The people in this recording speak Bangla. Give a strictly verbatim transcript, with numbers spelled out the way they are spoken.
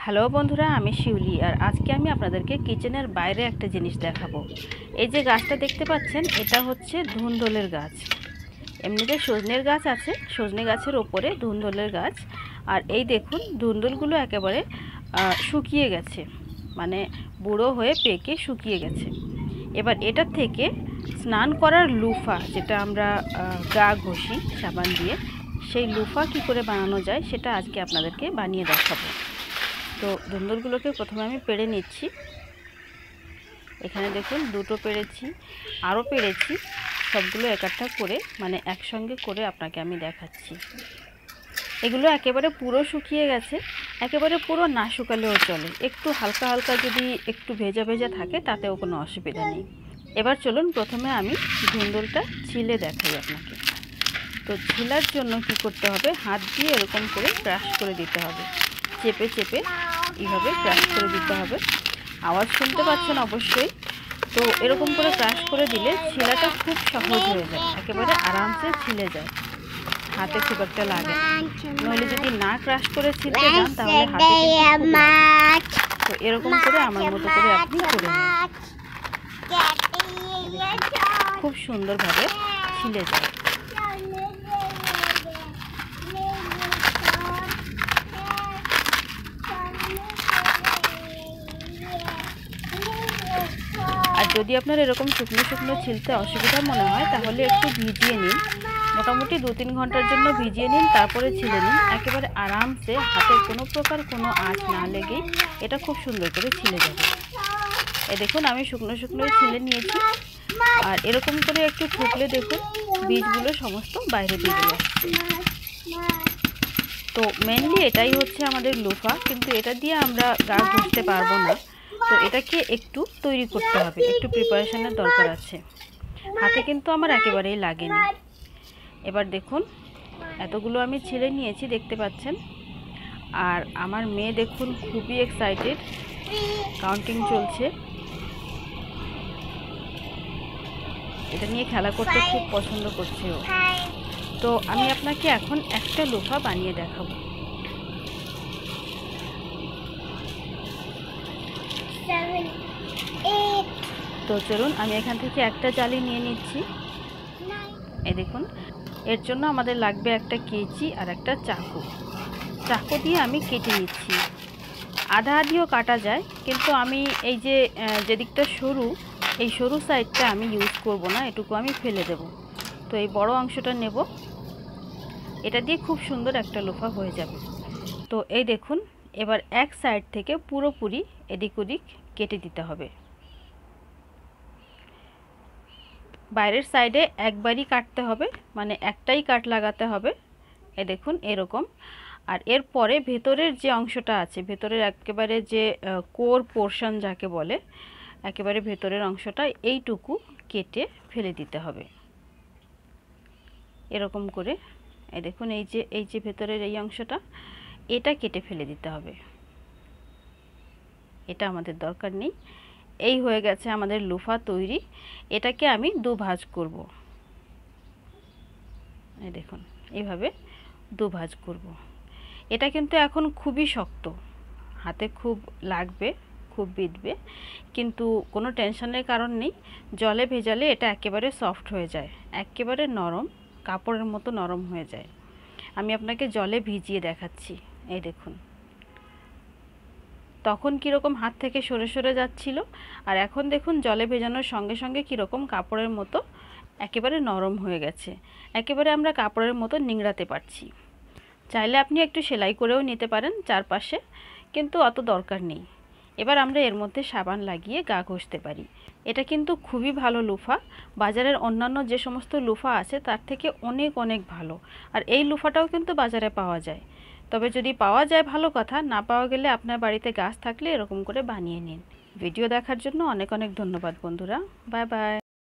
হ্যালো বন্ধুরা, আমি শিউলি। আর আজকে আমি আপনাদেরকে কিচেনের বাইরে একটা জিনিস দেখাবো। এই যে গাছটা দেখতে পাচ্ছেন, এটা হচ্ছে ধুন্দলের গাছ। এমনিতে সজনের গাছ আছে, সজনে গাছের ওপরে ধুন্দলের গাছ। আর এই দেখুন, ধুন্দলগুলো একেবারে শুকিয়ে গেছে, মানে বুড়ো হয়ে পেকে শুকিয়ে গেছে। এবার এটার থেকে স্নান করার লুফা, যেটা আমরা গা ঘষি সাবান দিয়ে, সেই লুফা কি করে বানানো যায় সেটা আজকে আপনাদেরকে বানিয়ে দেখাবো। তো ধুন্দলগুলোকে প্রথমে আমি পেড়ে নিচ্ছি। এখানে দেখুন দুটো পেড়েছি, আরও পেড়েছি। সবগুলো একাঠা করে, মানে একসঙ্গে করে আপনাকে আমি দেখাচ্ছি। এগুলো একেবারে পুরো শুকিয়ে গেছে, একেবারে পুরো না শুকালেও চলে। একটু হালকা হালকা যদি একটু ভেজা ভেজা থাকে তাতেও কোনো অসুবিধা নেই। এবার চলুন প্রথমে আমি ধুন্দলটা ছিলে দেখাই আপনাকে। তো ছিলার জন্য কি করতে হবে, হাত দিয়ে এরকম করে ক্রাশ করে দিতে হবে, চেপে চেপে এইভাবে ক্রাশ করে দিতে হবে। আওয়াজ শুনতে পাচ্ছেন অবশ্যই। তো এরকম করে ক্রাশ করে দিলে ছিলাটা খুব সহজ হয়ে যায়, একেবারে আরামসে ছিলে যায়, হাতে খুব একটা লাগে। নইলে যদি না ক্রাশ করে ছিলতে যান তাহলে হাতে তো এরকম করে আমার মতো করে আপনি করে নিন, খুব সুন্দরভাবে ছিলে যায়। আর যদি আপনার এরকম শুকনো শুকনো ছিলতে অসুবিধা মনে হয় তাহলে একটু ভিজিয়ে নিন, মোটামুটি দু তিন ঘন্টার জন্য ভিজিয়ে নিন, তারপরে ছিলে নিন। একেবারে আরামসে, হাতে কোনো প্রকার কোনো আঁচ না লেগেই এটা খুব সুন্দর করে ছিলে যাবে। এ দেখুন আমি শুকনো শুকনোই ছিলে নিয়েছি। আর এরকম করে একটু ফুটলে দেখুন বীজগুলো সমস্ত বাইরে বেরিয়ে আসছে। তো মেনলি এটাই হচ্ছে আমাদের লুফা, কিন্তু এটা দিয়ে আমরা গা ঘষতে পারবো না। তো এটাকে একটু তৈরি করতে হবে, একটু প্রিপারেশনের দরকার আছে। হাতে কিন্তু আমার একেবারেই লাগেনি। এবার দেখুন এতগুলো আমি ছিলে নিয়েছি, দেখতে পাচ্ছেন। আর আমার মেয়ে দেখুন খুবই এক্সাইটেড, কাউন্টিং চলছে। এটা নিয়ে খেলা করতে খুব পছন্দ করছে ও। তো আমি আপনাকে এখন একটা লুফা বানিয়ে দেখাবো। তো চলুন আমি এখান থেকে একটা জালি নিয়ে নিচ্ছি। এই দেখুন, এর জন্য আমাদের লাগবে একটা কেচি আর একটা চাকু। চাকু দিয়ে আমি কেটে নিচ্ছি। আধা আধিও কাটা যায়, কিন্তু আমি এই যে যেদিকটা সরু, এই সরু সাইডটা আমি ইউজ করব না, এটুকু আমি ফেলে দেব। তো এই বড় অংশটা নেব, এটা দিয়ে খুব সুন্দর একটা লোফা হয়ে যাবে। তো এই দেখুন, এবার এক সাইড থেকে পুরোপুরি এদিক ওদিক কেটে দিতে হবে। বাইরের সাইডে একবারই কাটতে হবে, মানে একটাই কাট লাগাতে হবে। এই দেখুন এরকম। আর এরপরে ভেতরের যে অংশটা আছে, ভেতরের একেবারে যে কোর পোর্শন যাকে বলে, একেবারে ভেতরের অংশটা এইটুকু কেটে ফেলে দিতে হবে এরকম করে। এই দেখুন এই যে এই যে ভেতরের এই অংশটা, এটা কেটে ফেলে দিতে হবে। এটা আমাদের দরকার নেই। এই হয়ে গেছে আমাদের লুফা তৈরি। এটাকে আমি দু ভাঁজ করব। এই দেখুন এইভাবে দু ভাঁজ করব। এটা কিন্তু এখন খুবই শক্ত, হাতে খুব লাগবে, খুব বিঁধবে, কিন্তু কোনো টেনশনের কারণ নেই। জলে ভেজালে এটা একেবারে সফট হয়ে যায়, একেবারে নরম, কাপড়ের মতো নরম হয়ে যায়। আমি আপনাকে জলে ভিজিয়ে দেখাচ্ছি। এই দেখুন তখন কীরকম হাত থেকে সরে সরে যাচ্ছিল, আর এখন দেখুন জলে ভেজানোর সঙ্গে সঙ্গে কীরকম কাপড়ের মতো একেবারে নরম হয়ে গেছে, একেবারে আমরা কাপড়ের মতো নিংড়াতে পারছি। চাইলে আপনি একটু সেলাই করেও নিতে পারেন চারপাশে, কিন্তু অত দরকার নেই। এবার আমরা এর মধ্যে সাবান লাগিয়ে গা ঘষতে পারি। এটা কিন্তু খুবই ভালো লুফা, বাজারের অন্যান্য যে সমস্ত লুফা আছে তার থেকে অনেক অনেক ভালো। আর এই লুফাটাও কিন্তু বাজারে পাওয়া যায়, তবে যদি পাওয়া যায় ভালো কথা, না পাওয়া গেলে আপনার বাড়িতে গাছ থাকলে এরকম করে বানিয়ে নিন। ভিডিও দেখার জন্য অনেক অনেক ধন্যবাদ বন্ধুরা। Bye by.